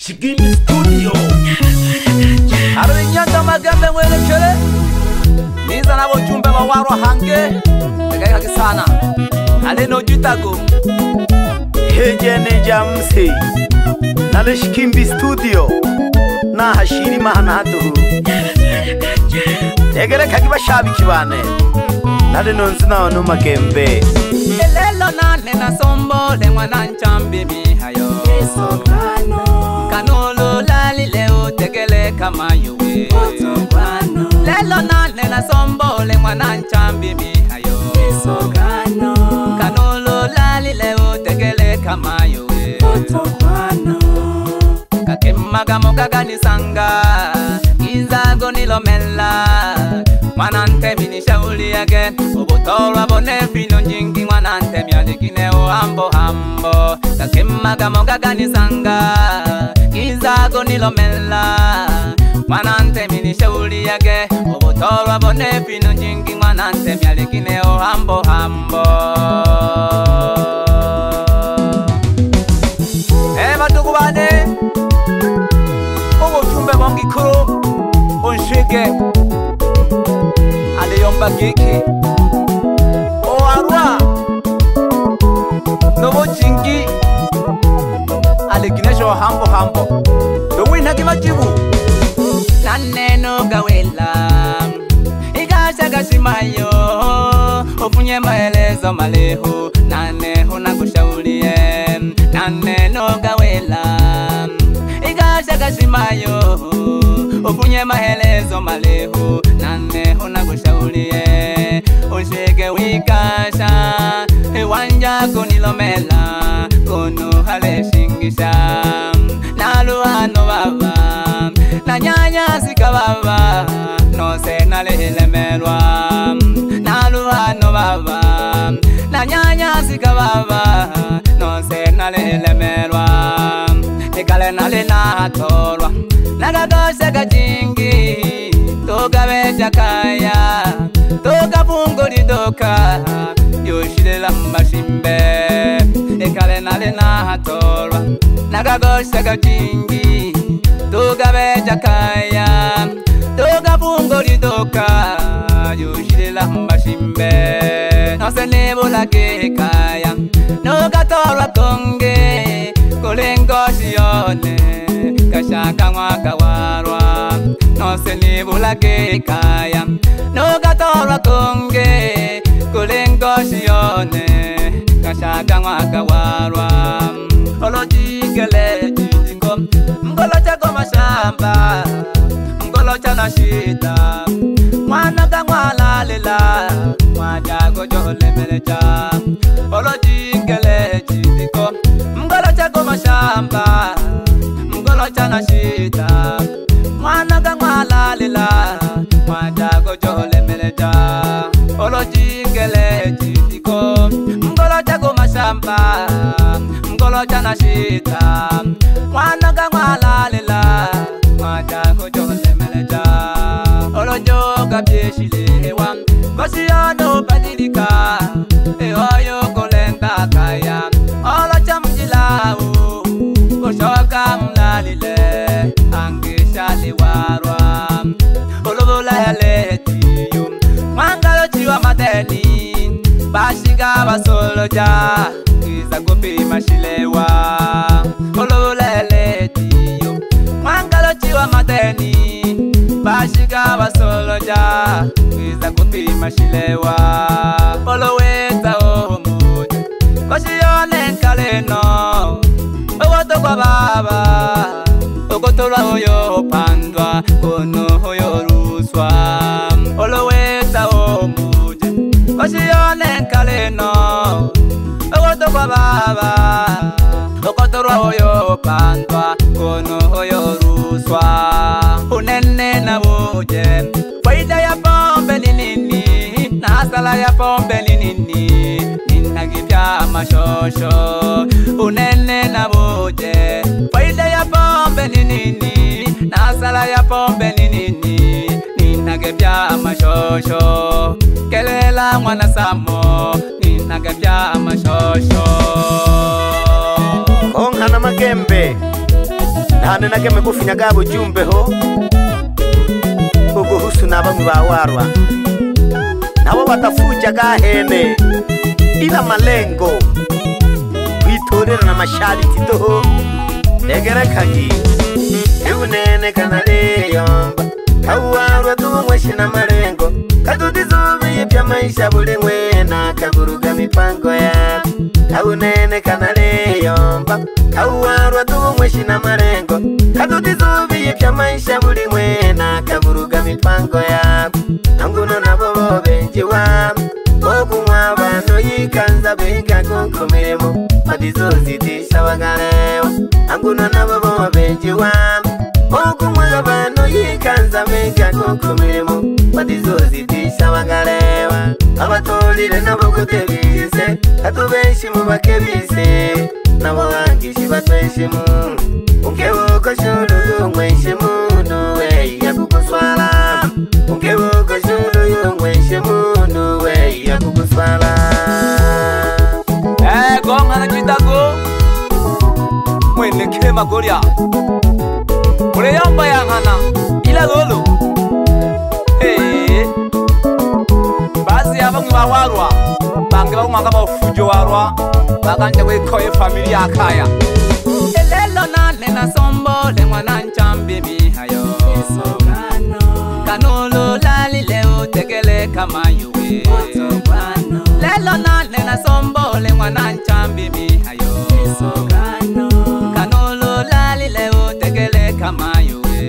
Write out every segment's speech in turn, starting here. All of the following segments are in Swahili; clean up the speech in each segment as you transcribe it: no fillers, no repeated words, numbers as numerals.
Shigimbi Studio. Arunyanda magambe mwelekele niza nabo chumbe bawarwa hange tegeka kisana aleno jitago Heje ne jamse nale Shigimbi Studio na hashiri mahana hatu tegere kagiba shabi kibane nale nonzina wano magembe lelo nane na sombo le mwana nchambi mihayo kanolo lali leo tegele kama yuwe lelo nane na sombo le mwana nchambi mihayo kanolo lali leo tegele kama yuwe kakemaga mogaga nisanga izago nilomela mwanante minishauli yake ubutolwa bone fino nyingi mwanante mialikine o hambo hambo kakemaga mogaga nisanga izago nilomela mwanante minishauli yake ubutolwa bone fino nyingi mwanante mialikine o hambo hambo batuku bane ubutumbe bongikuru onshike aliyomba giki oarwa nobo chingi alikinesho hambo hambo dowina kimajibu naneno gawela igasha gashimayo ofunye maelezo malehu naneho nakushaulie naneno gawela igasha gashimayo ofunye maelezo malehu naneho nakushaulie onshege wikasha wanja konilomela kono hale shingisha naluhano baba na nyanya sika baba no se nalelemelwa naluhano baba na nyanya sika baba no se nalelemelwa ikale nalena tolwa nagagosha gajingi togabeja kaya togafunguli doka yoshilela mbashimbe ikale nalena tolwa nagagosha gajingi togabeja kaya togafunguli doka yoshilela mbashimbe nose nebula kaya nogatolwa konge kolengoshi yone kashaka mwaka warwa nose nibula kaya nogatolwa konge kolengoshi yone kashaka mwaka warwa olojigele jitiko mgolocha kwa mashamba mgolocha na shida mwana kangwala lela mwajago jole melecha olojigele jitiko mgolocha kwa mashamba mgolocha na shida mwana kangwala lela mwajago jole melecha olojigele jitiko mgolocha kwa mashamba mgolocha na shida mwana kangwala lela mwajago jole melecha olojoga byeshilewa kosiyano badilika eoyo kolenda kaya olocha mjilawo koshoka mlalile angeshali warwa olobola yaletiyo mwangalo chiwa madeni bashiga basoloja kiza kupima shilewa olobola yaletiyo mwangalo chiwa madeni bashiga basoloja kiza kupima shilewa oloweta omuja koshiyone kaleno ogoto kwa baba ogotolwa oyo pandwa kono oyo ruswa oloweta omuja koshiyone kaleno ogoto kwa baba ogotolwa oyo pandwa kono oyo ruswa unene na buje faida ya pombe nini na hasala ya pombe nini ninagibya mashosho unene na buje faida ya pombe nini na hasala ya pombe nini ninagibya mashosho kelela mwana samo ninagibya mashosho Ongana magembe Hane nake mekufinya gabo jumbe ho Uguhusu na bamwe bawarwa Nabo batafuja gahene Ila malengo Witorera na mashariti toho Negera kagi Eunene kanale yomba Kawarwa tumweshi na malengo Katudizubi yipya maisha buli mwena Kaburuga mipango ya Kaunene kanale yomba Kawarwa tumweshi na malengo Katudizubi yipya maisha buli mwena Kaburuga mipango ya Anguno na bobo benji wa Oku mwabano yikanza benga kunkumiremo Madizuzi tisha wagalewa Anguno na bobo benji wa Oku mwabano yikanza benga kunkumiremo Madizuzi tisha wagalewa Abatolile nabo kutebize Katubenshi mubakebise Nabo wangishi batweshimu Unkewuko shulu yungweshimu Nuwe ya kukuswala Unkewuko shulu yungweshimu Nuwe ya kukuswala Gonga na kitago Mwene kema goria Ule yamba ya ngana Ila lolo Bazi ya bangu bawarwa Bange bangu manga bafujo warwa Baganje wekoye familia akaya Elelo na nena sombo le mwana nchambi mihayo Kanolo lali leo tegele kama yuwe Lelo na nena sombo le mwana nchambi mihayo Kanolo lali leo tegele kama yuwe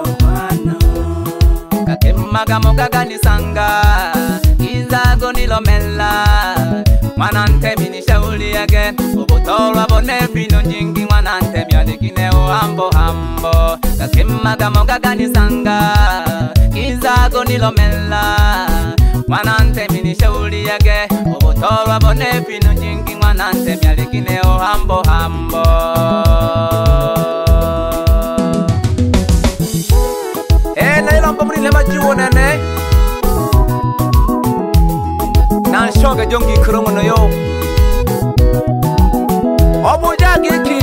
Kakemaga mogaga nisanga Izago nilomela Mwanante minishauli again Ubutolwa bone vino njingi Mwanante miadikineo hambo hambo Kakemaga mogaga nisanga Izago nilomela Mwanante minishauli again Ubutolwa bone vino njingi Mwanante miadikineo hambo hambo Na ilombo mrile majuo nene Na shoga jongi kurongo no yo Obu jagiki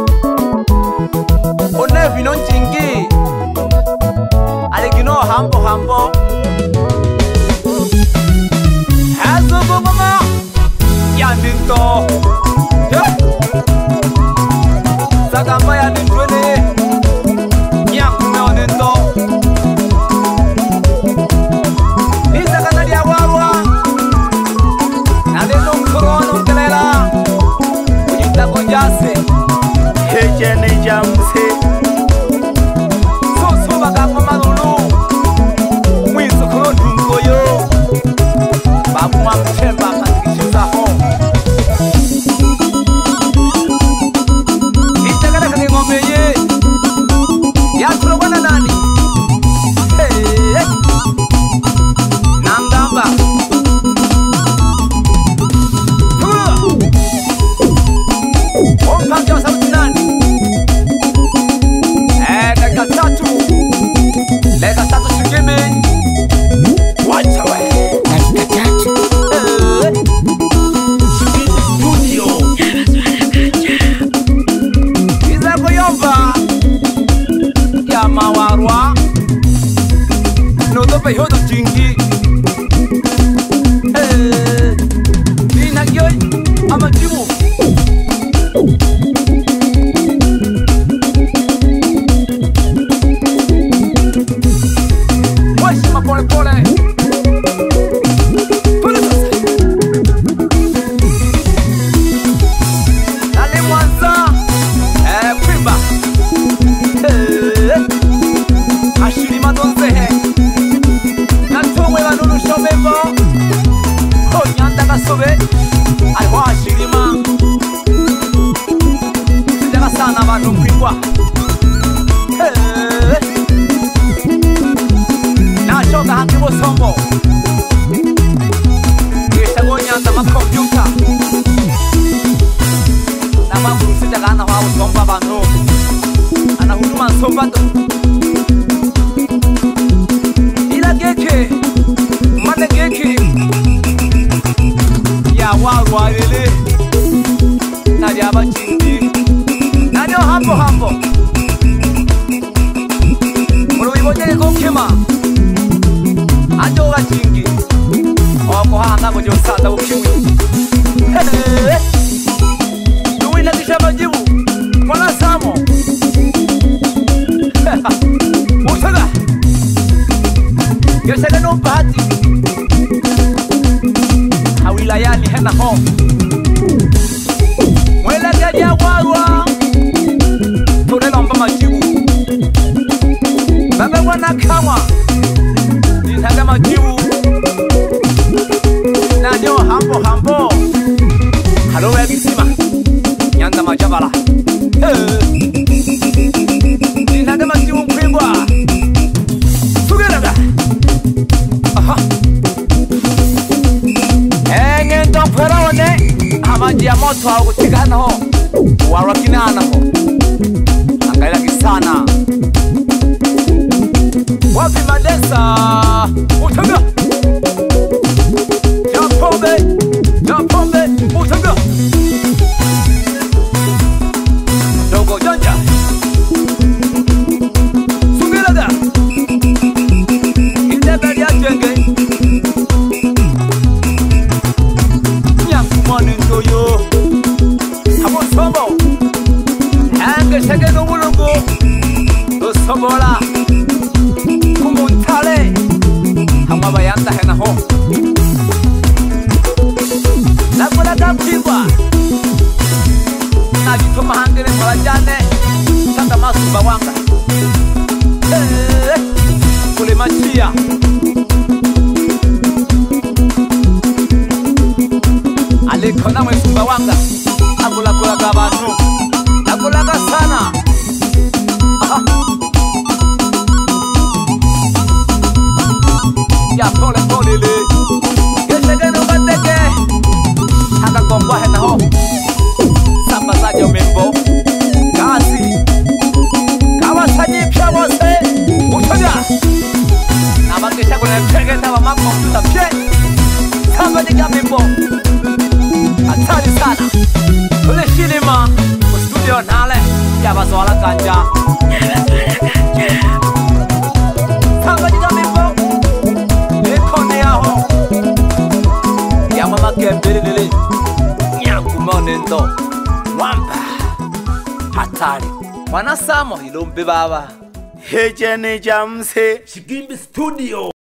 Onevi non chingi Alegino hambo hambo Hazo gomama Yandinto Sagamba yandintwene Nyakume onento Hejene jamse Soso bagamo malulu Mwiso kuro dungo yo Babu mamchemba katikishiza ho Itegele kani ngombe ye Ya turogwana nani Hey Nangamba Ompanja wa sauti nani Lega tatu shigimi Wacha we Lega tatu Shigimi studio Iza koyomba Ya mawarwa Nodope hodo jingi Nina yoy Ama jimu Pole pole Pole sasa Dale Mwanza Kwimba Ashiri madonzehe Natumwe banunu shomevo Nyanda gasobe Aliwa ashirima Sijaga sana banu kwimba Nashoga hangibo sombo Kishago nyanda makompyuta Nama murusija gana wa usomba banu Ana huduma nsomba do Ila geke Mane geke Ya warwa lele Nadi aba chindi Nadi o hambo hambo mangwa Nitaga majibu Nanyo hambo Halowe kisima Nyanda majabala Nitaga majibu mpingwa Sugeraga Aha Ngento mpera wane Hamaji ya moto hau kutigana ho Warakinana ho Angaila kisana Wapi Madesa Utanga Japombe Utanga Dogo Janja Sugeraga Idebeli ya jenge Nyankumani ndoyo Hamo somo Henge shege no mulungu Do sobola Kumuntale Hama bayanda hena ho Nakula kapibwa Najituma hangere malajane Santa masumba wanga Kule machia Alikona mwesumba wanga Akula kabanu Akula sana Ya pole le Geshege no bateke Haka kongwa hena ho Samba zajo membo Kazi Kawasanyi pya wose Utoja Nabakisha kune pege tawa mapo Tuta pye Samba jiga membo Hatari sana Tule shilima Studio nale Yabazo ala kanja Samba jiga membo Ekone yaho Yamama kembelele Nyakumone ndo Wamba Hatari Wanasamo ilombe baba Hejene jamse Shigimbi Studio.